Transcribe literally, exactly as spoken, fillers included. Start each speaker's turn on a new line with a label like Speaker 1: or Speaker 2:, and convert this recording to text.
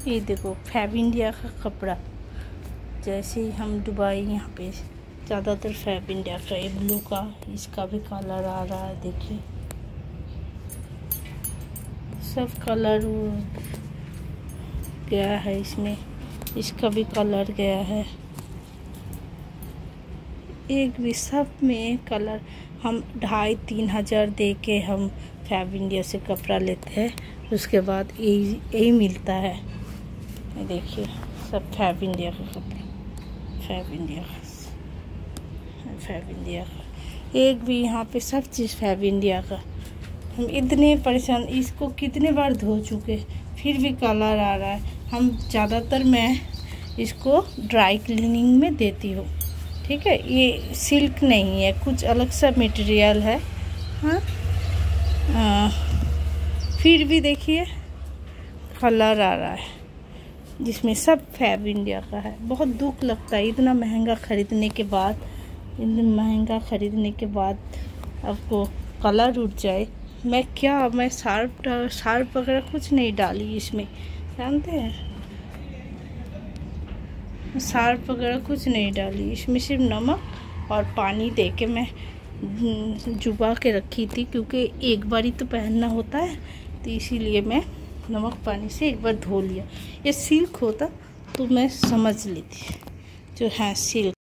Speaker 1: ये देखो fab India का कपड़ा, जैसे ही हम दुबई यहाँ पे ज़्यादातर फैब इंडिया का, ये ब्लू का, इसका भी कलर आ रहा है, देखिए सब कलर गया है इसमें, इसका भी कलर गया है, एक भी सब में कलर। हम ढाई तीन हज़ार दे के हम फैब इंडिया से कपड़ा लेते हैं, उसके बाद यही यही मिलता है। देखिए सब फैब इंडिया का कपड़ा, फैब इंडिया का, फैब इंडिया का, एक भी यहाँ पे सब चीज़ फैब इंडिया का। हम इतने परेशान, इसको कितने बार धो चुके फिर भी कलर आ रहा है। हम ज़्यादातर मैं इसको ड्राई क्लीनिंग में देती हूँ, ठीक है। ये सिल्क नहीं है, कुछ अलग सा मटेरियल है। हाँ आ, फिर भी देखिए कलर आ रहा है, जिसमें सब फैब इंडिया का है। बहुत दुख लगता है इतना महंगा ख़रीदने के बाद, इतना महंगा ख़रीदने के बाद आपको कलर उड़ जाए। मैं क्या मैं शार्प शार्प वगैरह कुछ नहीं डाली इसमें, जानते हैं, शार्प वगैरह कुछ नहीं डाली इसमें, सिर्फ नमक और पानी दे के मैं जुबा के रखी थी, क्योंकि एक बार ही तो पहनना होता है, तो इसीलिए मैं नमक पानी से एक बार धो लिया। ये सिल्क होता तो मैं समझ लेती, जो है सिल्क।